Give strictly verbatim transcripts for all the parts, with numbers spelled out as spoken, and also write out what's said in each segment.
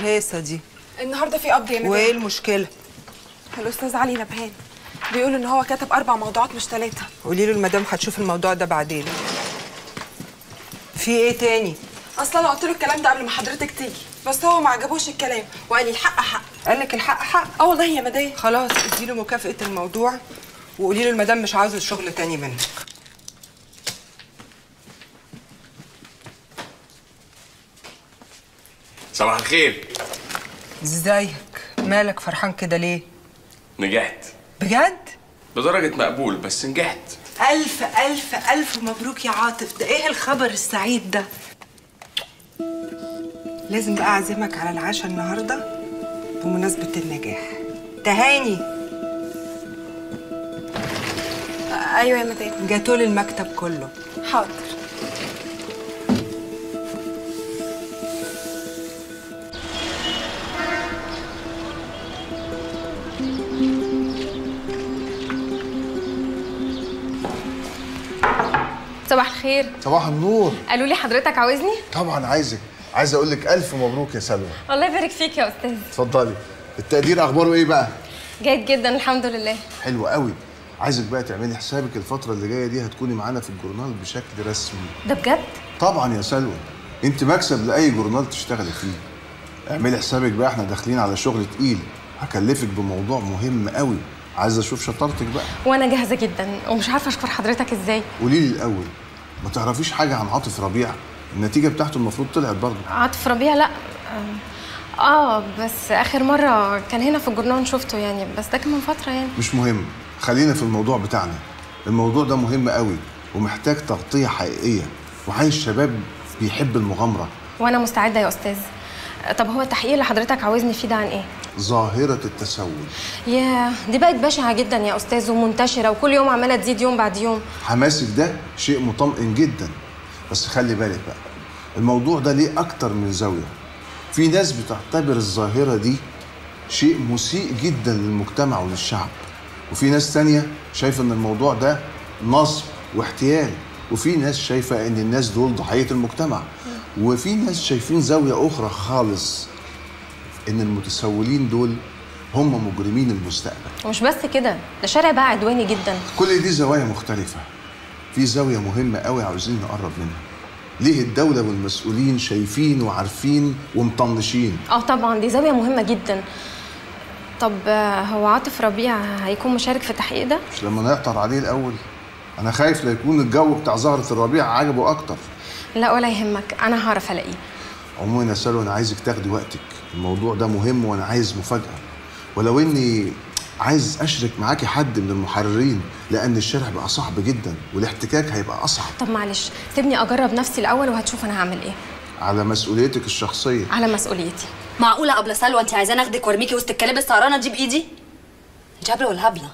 الهيصه دي؟ النهارده في قبض يا مدام. وايه المشكله؟ الاستاذ علي نبهان بيقول ان هو كتب اربع موضوعات مش ثلاثه. قولي له المدام هتشوف الموضوع ده بعدين. في ايه تاني؟ اصلا انا قلت له الكلام ده قبل ما حضرتك تيجي، بس هو ما عجبوش الكلام وقال لي الحق حق. قال لك الحق حق؟ اه والله يا مدام. خلاص ادي له مكافاه الموضوع وقولي له المدام مش عاوزه الشغل تاني منك. صباح الخير. ازيك؟ مالك فرحان كده ليه؟ نجحت. بجد؟ بدرجة مقبول بس نجحت. ألف ألف ألف مبروك يا عاطف، ده إيه الخبر السعيد ده؟ لازم بقى أعزمك على العشاء النهاردة بمناسبة النجاح. تهاني. آه أيوة يا مدام. جاتولي المكتب كله. حاضر. صباح الخير. صباح النور. قالوا لي حضرتك عاوزني؟ طبعا عايزك، عايز اقول لك الف مبروك يا سلوى. الله يبارك فيك يا استاذ. اتفضلي. التقدير اخباره ايه بقى؟ جيد جدا الحمد لله. حلو قوي. عايزك بقى تعملي حسابك الفتره اللي جايه دي هتكوني معانا في الجورنال بشكل رسمي. ده بجد؟ طبعا يا سلوى، انت مكسب لاي جورنال تشتغلي فيه. اعملي حسابك بقى، احنا داخلين على شغل تقيل، هكلفك بموضوع مهم قوي، عايزه اشوف شطارتك بقى. وانا جاهزه جدا ومش عارفه اشكر حضرتك ازاي. قولي لي الاول، ما تعرفيش حاجه عن عاطف ربيع؟ النتيجه بتاعته المفروض طلعت برضه. عاطف ربيع؟ لا اه بس اخر مره كان هنا في الجورنال شفته يعني، بس ده كان من فتره يعني. مش مهم، خلينا في الموضوع بتاعنا. الموضوع ده مهم قوي ومحتاج تغطيه حقيقيه، وعايز شباب بيحب المغامره. وانا مستعده يا استاذ. طب هو التحقيق اللي حضرتك عاوزني فيه ده عن ايه؟ ظاهره التسول. ياه دي بقت بشعه جدا يا استاذ ومنتشره وكل يوم عماله تزيد يوم بعد يوم. حماسك ده شيء مطمئن جدا، بس خلي بالك بقى، الموضوع ده ليه اكتر من زاويه. في ناس بتعتبر الظاهره دي شيء مسيء جدا للمجتمع وللشعب، وفي ناس تانية شايفه ان الموضوع ده نصب واحتيال، وفي ناس شايفه ان الناس دول ضحيه المجتمع، وفي ناس شايفين زاويه اخرى خالص، ان المتسولين دول هم مجرمين المستقبل. ومش بس كده، ده شارع بقى عدواني جدا. كل دي زوايا مختلفه. في زاويه مهمه قوي عاوزين نقرب منها. ليه الدوله والمسؤولين شايفين وعارفين ومطنشين؟ اه طبعا دي زاويه مهمه جدا. طب هو عاطف ربيع هيكون مشارك في التحقيق ده؟ مش لما نعطر عليه الاول؟ انا خايف لا يكون الجو بتاع زهره الربيع عجبه اكتر. لا ولا يهمك، انا هعرف الاقيه. عموما يا سلوى انا عايزك تاخدي وقتك، الموضوع ده مهم وانا عايز مفاجاه، ولو اني عايز اشرك معاكي حد من المحررين، لان الشارع بقى صعب جدا والاحتكاك هيبقى اصعب. طب معلش سيبني اجرب نفسي الاول وهتشوف انا هعمل ايه. على مسؤوليتك الشخصيه. على مسؤوليتي. معقوله ابله سلوى انت عايزاني اخدك وارميكي وسط الكلاب السهرانه دي بايدي؟ انت هبله ولا هبله؟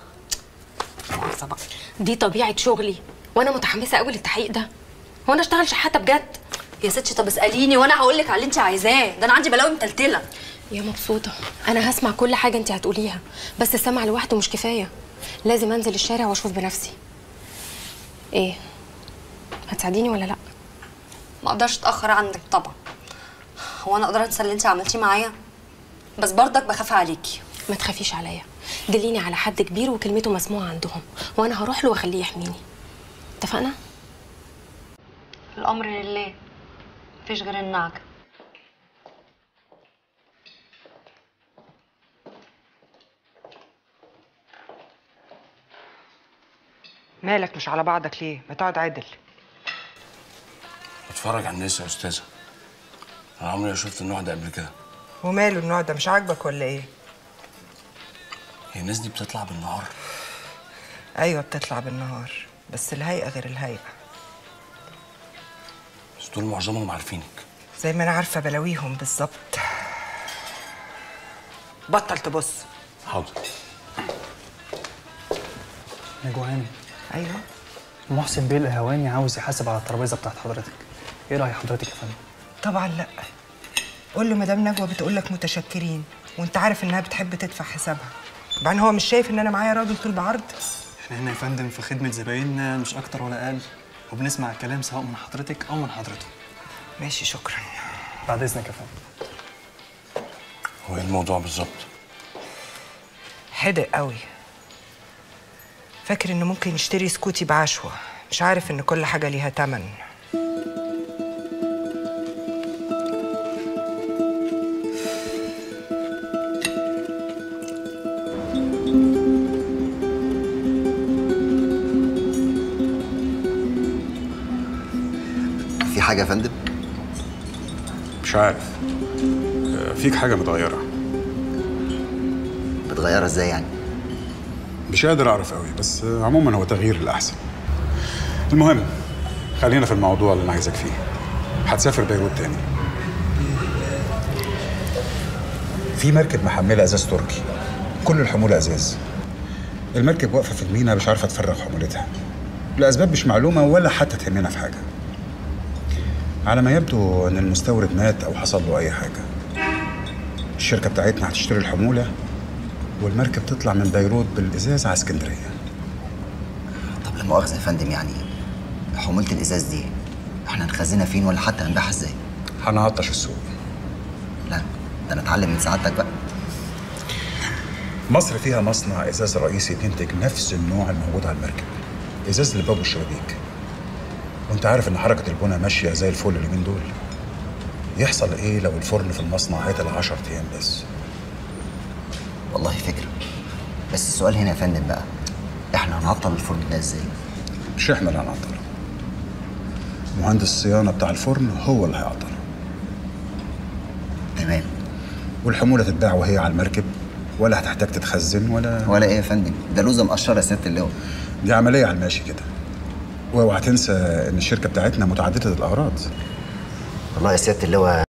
دي طبيعه شغلي وانا متحمسه قوي للتحقيق ده. هو انا اشتغل شحاته بجد؟ يا ستي طب اساليني وانا هقول لك على اللي انت عايزاه، ده انا عندي بلاوي متلتله. يا مبسوطه، انا هسمع كل حاجه انت هتقوليها، بس السمع لوحده مش كفايه، لازم انزل الشارع واشوف بنفسي. ايه هتساعديني ولا لا؟ ما اقدرش اتاخر عنك طبعا. هو انا اقدر انسى اللي انت عملتيه معايا؟ بس برضك بخاف عليكي. ما تخافيش عليا، دليني على حد كبير وكلمته مسموعه عندهم وانا هروح له واخليه يحميني. اتفقنا؟ الامر لله، مفيش غير النعجه. مالك مش على بعضك ليه؟ ما تقعد عدل. بتفرج على الناس يا استاذه، انا عمري ما شفت النوع ده قبل كده. وماله النوع ده مش عاجبك ولا ايه؟ هي الناس دي بتطلع بالنهار؟ ايوه بتطلع بالنهار، بس الهيئه غير الهيئه. بس دول معظمهم عارفينك. زي ما انا عارفه بلاويهم بالظبط. بطل تبص. حاضر. نجوان. ايوه. محسن بيه القهواني عاوز يحاسب على الترابيزه بتاعت حضرتك. ايه راي حضرتك يا فندم؟ طبعا لا. قول له مدام نجوى بتقول لك متشكرين، وانت عارف انها بتحب تدفع حسابها. بعدين هو مش شايف ان انا معايا راجل طول بعرض؟ احنا هنا يا فندم في خدمه زبايننا مش اكتر ولا اقل، وبنسمع الكلام سواء من حضرتك او من حضرته. ماشي شكرا. بعد اذنك يا فندم. هو ايه الموضوع بالظبط؟ حدق قوي. فاكر انه ممكن يشتري سكوتي بعشوة، مش عارف ان كل حاجة ليها تمن. في حاجة يا فندم؟ مش عارف. فيك حاجة متغيرة. متغيرة ازاي يعني؟ مش قادر أعرف قوي، بس عموما هو تغيير للأحسن. المهم خلينا في الموضوع اللي أنا عايزك فيه. هتسافر بيروت تاني. في مركب محملة ازاز تركي، كل الحمولة ازاز. المركب واقفة في المينا مش عارفة تفرغ حمولتها لأسباب مش معلومة ولا حتى تهمنا في حاجة. على ما يبدو ان المستورد مات او حصل له اي حاجة. الشركة بتاعتنا هتشتري الحمولة والمركب تطلع من بيروت بالازاز على اسكندرية. طب لا مؤاخذة يا فندم، يعني حمولة الازاز دي احنا هنخزنها فين ولا حتى هنبيعها ازاي؟ هنعطش السوق. لا ده انا اتعلم من سعادتك بقى. مصر فيها مصنع ازاز رئيسي بينتج نفس النوع الموجود على المركب، ازاز الباب والشبابيك. وانت عارف ان حركة البنا ماشية زي الفل اليومين دول. يحصل ايه لو الفرن في المصنع عطل عشر ايام بس؟ والله فكرة، بس السؤال هنا يا فندم بقى، احنا هنعطل الفرن ده ازاي؟ مش احنا اللي هنعطله، مهندس الصيانة بتاع الفرن هو اللي هيعطله. تمام. والحمولة تتباع وهي على المركب، ولا هتحتاج تتخزن ولا ولا ايه يا فندم؟ ده لوزة مقشرة يا سيادة اللواء. دي عملية على الماشي كده. واوعى تنسى ان الشركة بتاعتنا متعددة الأغراض. والله يا سيادة اللواء